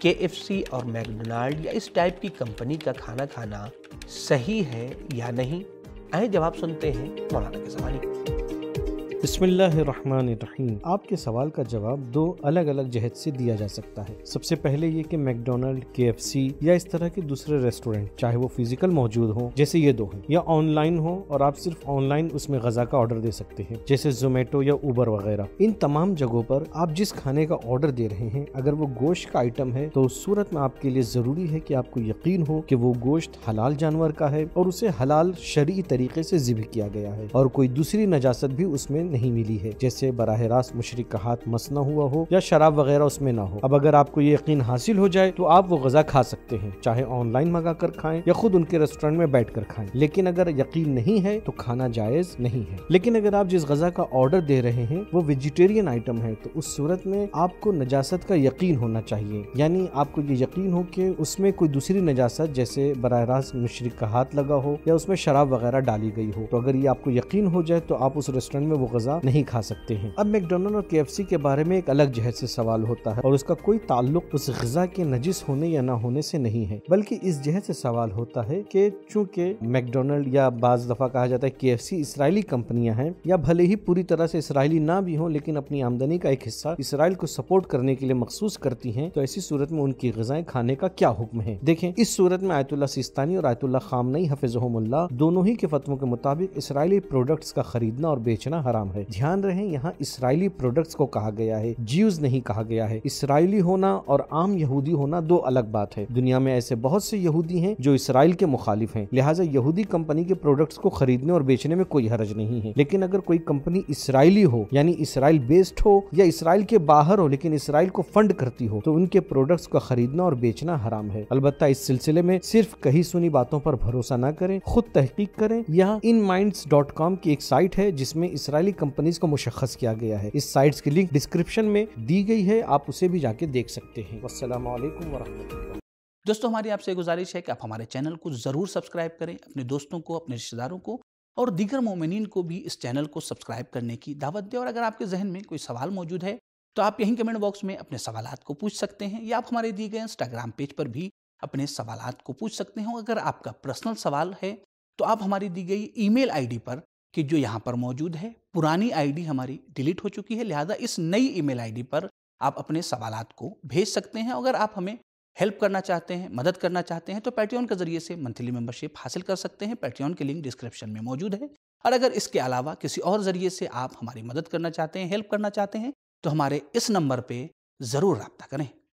KFC और McDonald या इस टाइप की कंपनी का खाना खाना सही है या नहीं? आइए जवाब सुनते हैं मौलाना के सवाल की। बिस्मिल्लाहिर्रहमानिर्रहीम। आपके सवाल का जवाब दो अलग अलग जहत से दिया जा सकता है। सबसे पहले ये कि मैकडोनल्ड, KFC या इस तरह के दूसरे रेस्टोरेंट, चाहे वो फिजिकल मौजूद हो जैसे ये दो हैं, या ऑनलाइन हो और आप सिर्फ ऑनलाइन उसमें गजा का ऑर्डर दे सकते हैं जैसे जोमेटो या उबर वगैरह। इन तमाम जगहों पर आप जिस खाने का ऑर्डर दे रहे हैं अगर वो गोश्त का आइटम है तो उस सूरत में आपके लिए जरूरी है कि आपको यकीन हो कि वो गोश्त हलाल जानवर का है और उसे हलाल शरई तरीके से ज़िब्ह किया गया है और कोई दूसरी नजासत भी उसमें नहीं मिली है, जैसे बराह रास्त मुशरिक का हाथ मस ना हुआ हो या शराब वगैरह उसमें ना हो। अब अगर आपको ये यकीन हासिल हो जाए तो आप वो गजा खा सकते हैं, चाहे ऑनलाइन मंगा कर खाएं या खुद उनके रेस्टोरेंट में बैठ कर खाएं। लेकिन अगर यकीन नहीं है तो खाना जायज नहीं है। लेकिन अगर आप जिस गजा का ऑर्डर दे रहे हैं वो वेजिटेरियन आइटम है तो उस सूरत में आपको नजासत का यकीन होना चाहिए, यानी आपको ये यकीन हो कि उसमें कोई दूसरी नजासत जैसे बराह रास्त मुशरिक का हाथ लगा हो या उसमें शराब वगैरह डाली गई हो। तो अगर ये आपको यकीन हो जाए तो आप उस रेस्टोरेंट में वो गजा नहीं खा सकते हैं। अब मैकडोनल्ड और KFC के बारे में एक अलग जहत से सवाल होता है और उसका कोई ताल्लुक उस ग़िज़ा के नजिस होने या ना होने से नहीं है, बल्कि इस जहत से सवाल होता है कि चूंकि मैकडोनल्ड या बाज़ दफ़ा कहा जाता है KFC इसराइली कंपनियां हैं, या भले ही पूरी तरह से इसराइली ना भी हों लेकिन अपनी आमदनी का एक हिस्सा इसराइल को सपोर्ट करने के लिए मखसूस करती हैं, तो ऐसी सूरत में उनकी ग़िज़ाएं खाने का क्या हुक्म है। देखें, इस सूरत में आयतुल्लाह सिस्तानी और आयतुल्लाह खामनई हफिज़हुमुल्लाह दोनों ही के फतवों के मुताबिक इसराइली प्रोडक्ट्स का खरीदना और बेचना हराम है। ध्यान रहे, यहाँ इसराइली प्रोडक्ट्स को कहा गया है, ज्यूज नहीं कहा गया है। इसराइली होना और आम यहूदी होना दो अलग बात है। दुनिया में ऐसे बहुत से यहूदी हैं जो इसराइल के मुखालिफ हैं, लिहाजा यहूदी कंपनी के प्रोडक्ट्स को खरीदने और बेचने में कोई हरज नहीं है। लेकिन अगर कोई कंपनी इसराइली हो यानी इसराइल बेस्ड हो या इसराइल के बाहर हो लेकिन इसराइल को फंड करती हो तो उनके प्रोडक्ट्स का खरीदना और बेचना हराम है। अलबत्ता इस सिलसिले में सिर्फ कही सुनी बातों पर भरोसा न करें, खुद तहकीक करें। यहाँ inminds.com की एक साइट है जिसमें इसराइली कंपनीज को मुशख्खस किया गया है। इस साइट्स की लिंक डिस्क्रिप्शन में दी गई है, आप उसे भी जाके देख सकते हैं। वस्सलामु अलैकुम वरहमतुल्लाह। दोस्तों, हमारी आपसे गुजारिश है कि आप हमारे चैनल को ज़रूर सब्सक्राइब करें, अपने दोस्तों को, अपने रिश्तेदारों को और दीगर मोमिनीन को भी इस चैनल को सब्सक्राइब करने की दावत दें। और अगर आपके जहन में कोई सवाल मौजूद है तो आप यहीं कमेंट बॉक्स में अपने सवालात को पूछ सकते हैं, या आप हमारे दिए गए इंस्टाग्राम पेज पर भी अपने सवालात को पूछ सकते हैं। अगर आपका पर्सनल सवाल है तो आप हमारी दी गई ईमेल आईडी पर, कि जो यहाँ पर मौजूद है, पुरानी आईडी हमारी डिलीट हो चुकी है, लिहाजा इस नई ईमेल आईडी पर आप अपने सवालात को भेज सकते हैं। अगर आप हमें हेल्प करना चाहते हैं, मदद करना चाहते हैं, तो पैट्रियन के जरिए से मंथली मेंबरशिप हासिल कर सकते हैं। पैट्रियन की लिंक डिस्क्रिप्शन में मौजूद है। और अगर इसके अलावा किसी और जरिए से आप हमारी मदद करना चाहते हैं, हेल्प करना चाहते हैं, तो हमारे इस नंबर पर ज़रूर रब्ता करें।